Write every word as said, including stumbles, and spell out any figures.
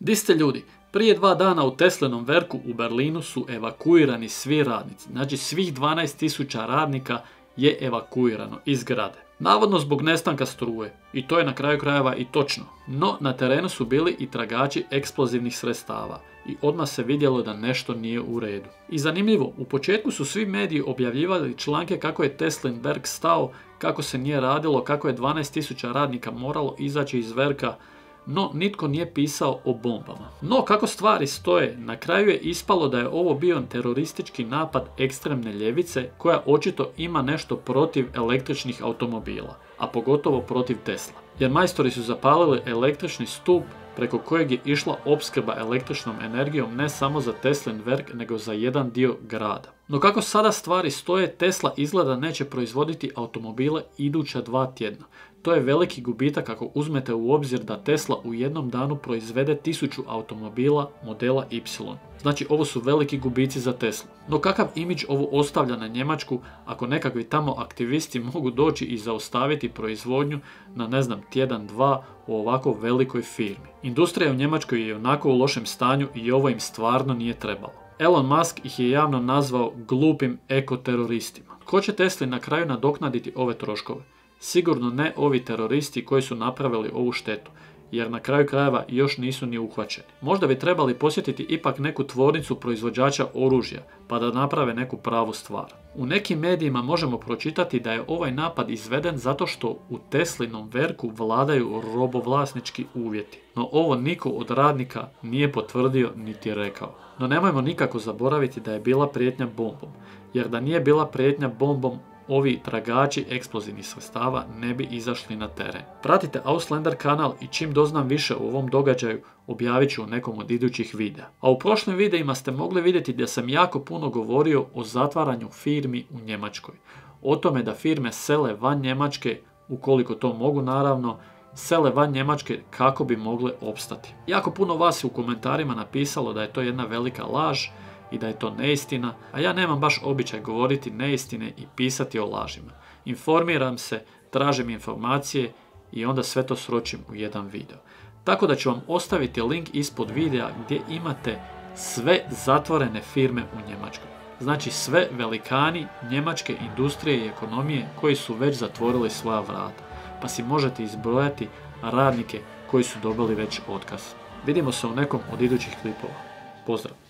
Di ste ljudi? Prije dva dana u Teslinom Werku u Berlinu su evakuirani svi radnici. Znači svih dvanaest tisuća radnika je evakuirano iz zgrade. Navodno zbog nestanka struje. I to je na kraju krajeva i točno. No na terenu su bili i tragači eksplozivnih sredstava. I odmah se vidjelo da nešto nije u redu. I zanimljivo, u početku su svi mediji objavljivali članke kako je Teslin Werk stao, kako se nije radilo, kako je dvanaest tisuća radnika moralo izaći iz Werka, no nitko nije pisao o bombama. No kako stvari stoje, na kraju je ispalo da je ovo bio teroristički napad ekstremne ljevice koja očito ima nešto protiv električnih automobila, a pogotovo protiv Tesla. Jer majstori su zapalili električni stup preko kojeg je išla opskrba električnom energijom ne samo za Teslin Werk nego za jedan dio grada. No kako sada stvari stoje, Tesla izgleda neće proizvoditi automobile iduća dva tjedna. To je veliki gubitak ako uzmete u obzir da Tesla u jednom danu proizvede tisuću automobila modela Y. Znači ovo su veliki gubici za Teslu. No kakav imidž ovo ostavlja na Njemačku ako nekakvi tamo aktivisti mogu doći i zaustaviti proizvodnju na ne znam tjedan, dva u ovako velikoj firmi. Industrija u Njemačkoj je onako u lošem stanju i ovo im stvarno nije trebalo. Elon Musk ih je javno nazvao glupim ekoteroristima. Ko će Tesli na kraju nadoknaditi ove troškove? Sigurno ne ovi teroristi koji su napravili ovu štetu, jer na kraju krajeva još nisu ni uhvaćeni. Možda bi trebali posjetiti ipak neku tvornicu proizvođača oružja, pa da naprave neku pravu stvar. U nekim medijima možemo pročitati da je ovaj napad izveden zato što u Teslinom Werku vladaju robovlasnički uvjeti. No ovo niko od radnika nije potvrdio niti rekao. No nemojmo nikako zaboraviti da je bila prijetnja bombom, jer da nije bila prijetnja bombom, ovi tragači eksplozivnih sredstava ne bi izašli na teren. Pratite Auslander kanal i čim doznam više o ovom događaju objavit ću u nekom od idućih videa. A u prošlim videima ste mogli vidjeti da sam jako puno govorio o zatvaranju firmi u Njemačkoj. O tome da firme sele van Njemačke, ukoliko to mogu naravno, sele van Njemačke kako bi mogle opstati. Jako puno vas je u komentarima napisalo da je to jedna velika laž i da je to neistina, a ja nemam baš običaj govoriti neistine i pisati o lažima. Informiram se, tražim informacije i onda sve to sročim u jedan video. Tako da ću vam ostaviti link ispod videa gdje imate sve zatvorene firme u Njemačkoj. Znači sve velikani njemačke industrije i ekonomije koji su već zatvorili svoja vrata. Pa si možete izbrojati radnike koji su dobili već otkaz. Vidimo se u nekom od idućih klipova. Pozdrav!